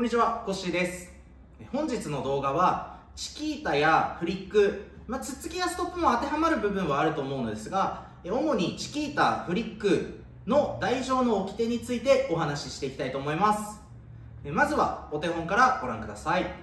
んにちは、コッシーです。本日の動画はチキータやフリック、ツッツキやストップも当てはまる部分はあると思うのですが、主にチキータ、フリックの台上の掟についてお話ししていきたいと思います。まずはお手本からご覧ください。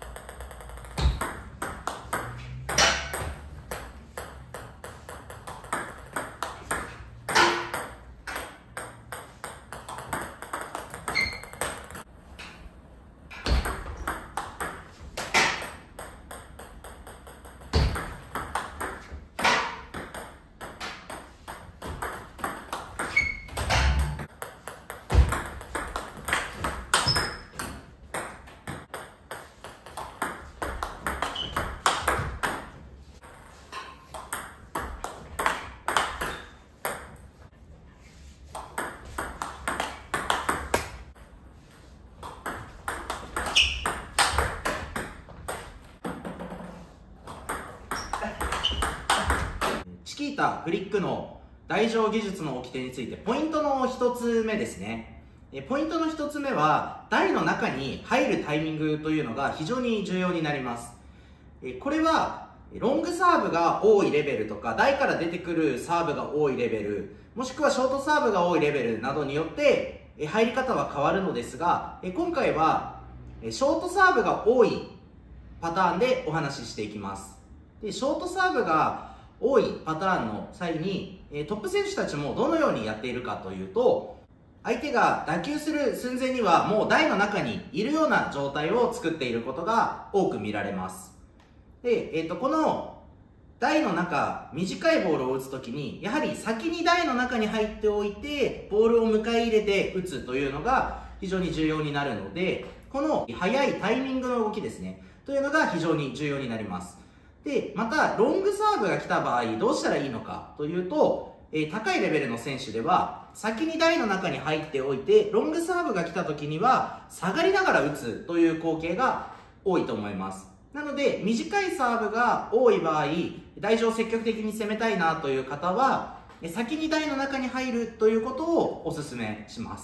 チキータ、フリックの台上技術の掟についてポイントの1つ目ですね。ポイントの1つ目は台の中に入るタイミングというのが非常に重要になります。これはロングサーブが多いレベルとか台から出てくるサーブが多いレベル、もしくはショートサーブが多いレベルなどによって入り方は変わるのですが、今回はショートサーブが多いパターンでお話ししていきます。でショートサーブが多いパターンの際にトップ選手たちもどのようにやっているかというと、相手が打球する寸前にはもう台の中にいるような状態を作っていることが多く見られます。で、この台の中、短いボールを打つときにやはり先に台の中に入っておいてボールを迎え入れて打つというのが非常に重要になるので、この速いタイミングの動きですねというのが非常に重要になります。で、また、ロングサーブが来た場合、どうしたらいいのかというと、高いレベルの選手では、先に台の中に入っておいて、ロングサーブが来た時には、下がりながら打つという光景が多いと思います。なので、短いサーブが多い場合、台上を積極的に攻めたいなという方は、先に台の中に入るということをお勧めします。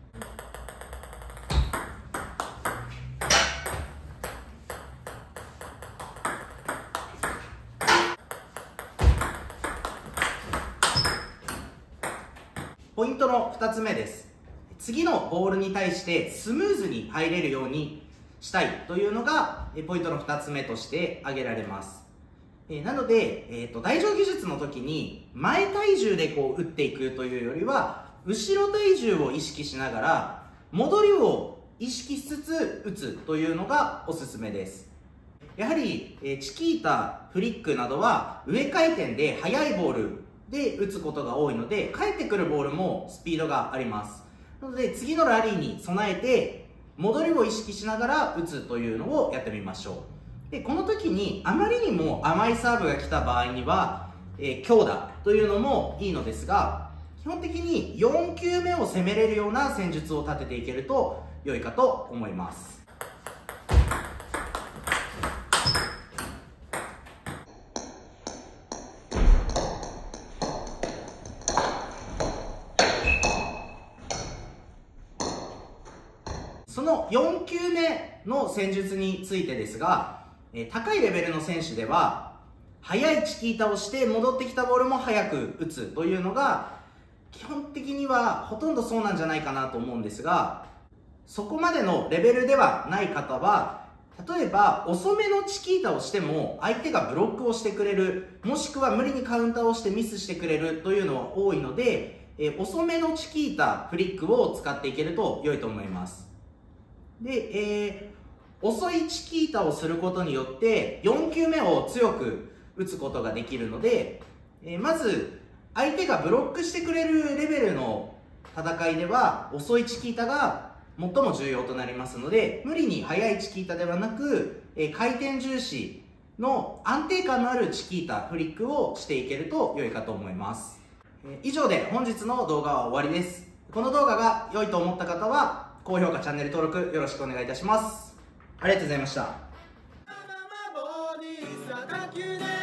ポイントの2つ目です。次のボールに対してスムーズに入れるようにしたいというのがポイントの2つ目として挙げられます。なので、台上技術の時に前体重で打っていくというよりは後ろ体重を意識しながら戻りを意識しつつ打つというのがおすすめです。やはりチキータ、フリックなどは上回転で速いボールで打つことが多いので、返ってくるボールもスピードがあります。なので次のラリーに備えて戻りを意識しながら打つというのをやってみましょう。でこの時にあまりにも甘いサーブが来た場合には、強打というのもいいのですが、基本的に4球目を攻めれるような戦術を立てていけると良いかと思います。その4球目の戦術についてですが、高いレベルの選手では速いチキータをして戻ってきたボールも速く打つというのが基本的にはほとんどそうなんじゃないかなと思うんですが、そこまでのレベルではない方は、例えば遅めのチキータをしても相手がブロックをしてくれる、もしくは無理にカウンターをしてミスしてくれるというのは多いので、遅めのチキータ、フリックを使っていけると良いと思います。で、遅いチキータをすることによって4球目を強く打つことができるので、まず相手がブロックしてくれるレベルの戦いでは遅いチキータが最も重要となりますので、無理に速いチキータではなく回転重視の安定感のあるチキータ、フリックをしていけると良いかと思います。以上で本日の動画は終わりです。この動画が良いと思った方は高評価、チャンネル登録よろしくお願いいたします。ありがとうございました。